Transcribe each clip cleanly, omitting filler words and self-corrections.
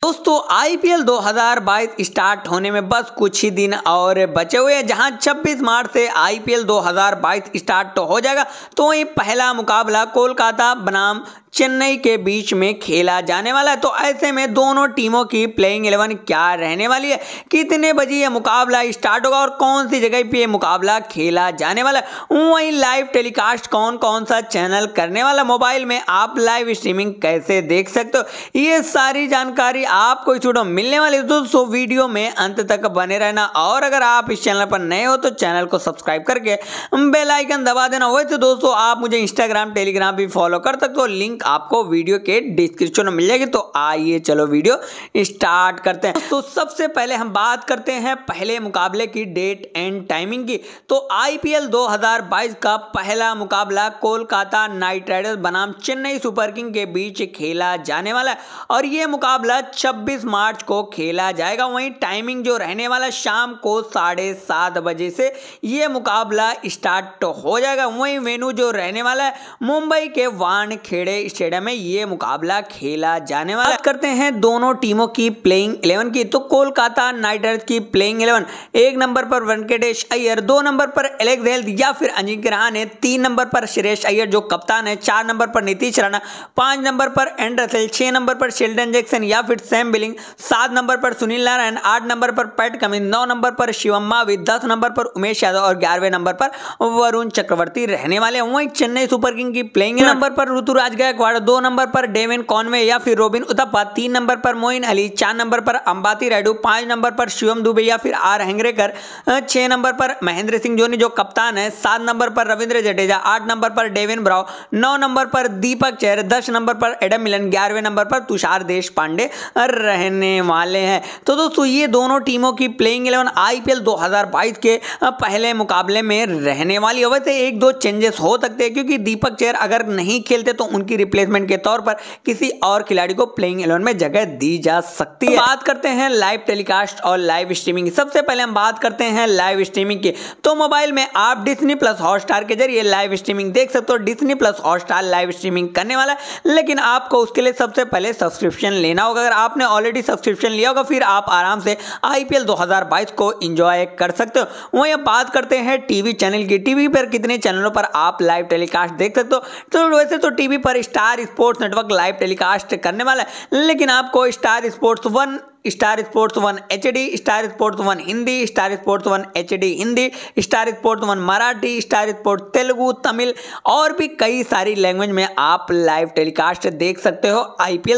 दोस्तों IPL 2022 start होने में बस कुछ ही दिन और बचे हुए हैं, जहां 26 मार्च से आईपीएल 2022 स्टार्ट हो जाएगा। तो ये पहला मुकाबला कोलकाता बनाम चेन्नई के बीच में खेला जाने वाला है। तो ऐसे में दोनों टीमों की प्लेइंग 11 क्या रहने वाली है, कितने बजे ये मुकाबला स्टार्ट होगा और कौन सी जगह पे ये मुकाबला खेला जाने वाला है, वहीं लाइव टेलीकास्ट कौन कौन सा चैनल करने वाला, मोबाइल में आप लाइव स्ट्रीमिंग कैसे देख सकते हो, ये सारी जानकारी आपको इस वीडियो में मिलने वाली है। दोस्तों वीडियो में अंत तक बने रहना, और अगर आप इस चैनल पर नए हो तो चैनल को सब्सक्राइब करके बेल आइकन दबा देना। वैसे दोस्तों आप मुझे इंस्टाग्राम टेलीग्राम भी फॉलो कर सकते हो, लिंक आपको वीडियो के डिस्क्रिप्शन में मिल जाएगी। तो आइए चलो वीडियो स्टार्ट करते हैं। तो सबसे पहले हम बात करते हैं पहले मुकाबले की डेट एंड टाइमिंग की। तो आईपीएल 2022 का पहला मुकाबला कोलकाता नाइट राइडर्स बनाम चेन्नई सुपर किंग के बीच खेला जाने वाला है और यह मुकाबला 26 मार्च को खेला जाएगा। वहीं टाइमिंग जो रहने वाला शाम को 7:30 बजे से यह मुकाबला स्टार्ट हो जाएगा। वहीं वेन्यू जो रहने वाला है मुंबई के वानखेड़े स्टेडियम में यह मुकाबला खेला जाने वाला है। करते हैं दोनों टीमों की प्लेइंग 11 की। तो कोलकाता नाइट राइडर्स की प्लेइंग 11, 1 नंबर पर वेंकटेश अय्यर, 2 नंबर पर एलेक्स हेल्थ या फिर अजिंक्य रहाणे, 3 नंबर पर श्रेयस अय्यर जो कप्तान है, 4 नंबर पर नीतीश राणा, 5 नंबर पर एंड रसेल, 6 नंबर पर शेल्डन जैक्सन या फिर सैम बिलिंग, 7 नंबर पर सुनील नारायण, 8 नंबर पर पैट कमिंस, 9 नंबर पर शिवम मावी, 10 नंबर पर उमेश यादव और 11वें नंबर पर वरुण चक्रवर्ती रहने वाले हैं। वहीं चेन्नई सुपर किंग की प्लेइंग नंबर पर ऋतुराज गायकवाड़, 2 नंबर पर डेविन कॉनवे या फिर रोबिन उथप्पा, 3 नंबर पर मोइन अली, 4 नंबर पर अंबाती रायडू, 5 नंबर पर शिवम दुबे या फिर आर हेंगरेकर, 6 नंबर पर महेंद्र सिंह धोनी जो कप्तान है, 7 नंबर पर रविंद्र जडेजा, 8 नंबर पर डेविन ब्राव, 9 नंबर पर दीपक चहर, 10 नंबर पर एडम मिलन, 11वें नंबर पर तुषार देशपांडे रहने वाले हैं। तो दोस्तों ये दोनों टीमों की प्लेइंग 11 आईपीएल 2022 के पहले मुकाबले में रहने वाली है। वैसे 1-2 चेंजेस हो सकते हैं, क्योंकि दीपक चहर अगर नहीं खेलते तो उनकी रिप्लेसमेंट के तौर पर किसी और खिलाड़ी को प्लेइंग 11 में जगह दी जा सकती है। बात करते हैं लाइव टेलीकास्ट और लाइव स्ट्रीमिंग की। सबसे पहले हम बात करते हैं लाइव स्ट्रीमिंग की। तो मोबाइल में आप डिज्नी प्लस हॉटस्टार के जरिए लाइव स्ट्रीमिंग देख सकते हो। Disney Plus Hotstar live streaming करने वाला है, लेकिन आपको उसके लिए सबसे पहले सब्सक्रिप्शन लेना होगा। अगर आपने ऑलरेडी सब्सक्रिप्शन लिया होगा फिर आप आराम से आईपीएल 2022 को एंजॉय कर सकते हो। वहीं अब बात करते हैं टीवी चैनल की। टीवी पर कितने चैनलों पर आप लाइव टेलीकास्ट देख सकते हो। तो वैसे तो टीवी पर Star Sports network live telecast करने वाला है, लेकिन आपको Star Sports 1, Star Sports 1 HD, Star Sports 1 Hindi, Star Sports 1 HD Hindi, Star Sports 1 Marathi, Star Sports Telugu, Tamil और भी कई सारी लैंग्वेज में आप लाइव टेलीकास्ट देख सकते हो आईपीएल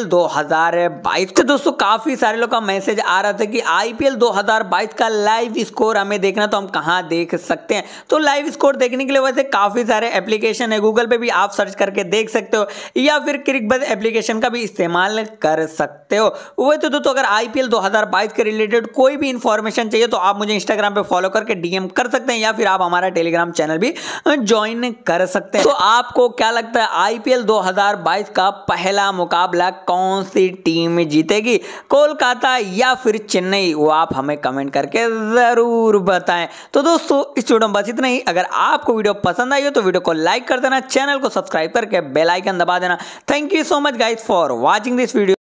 2022। तो दोस्तों काफी सारे लोग का मैसेज आ रहा था कि आईपीएल 2022 का लाइव स्कोर हमें देखना, तो हम कहां देख सकते हैं। तो लाइव स्कोर देखने के लिए वैसे काफी सारे एप्लीकेशन है, गूगल पे भी आप सर्च करके देख सकते हो या फिर क्रिकबज़ एप्लीकेशन का भी इस्तेमाल कर सकते हो। वही तो दोस्तों अगर आईपीएल 2022 के रिलेटेड कोई भी इंफॉर्मेशन चाहिए तो आप मुझे इंस्टाग्राम पे फॉलो करके डीएम कर सकते हैं या फिर आप हमारा टेलीग्राम चैनल भी ज्वाइन कर सकते हैं। तो आपको क्या लगता है आईपीएल 2022 का पहला मुकाबला कौन सी टीम जीतेगी, कोलकाता या फिर चेन्नई, वो आप हमें कमेंट करके जरूर बताएं। तो दोस्तों इस वीडियो में बस इतना ही। अगर आपको वीडियो पसंद आई हो तो वीडियो को लाइक कर देना, चैनल को सब्सक्राइब करके बेल आइकन दबा देना। Thank you so much guys for watching this video.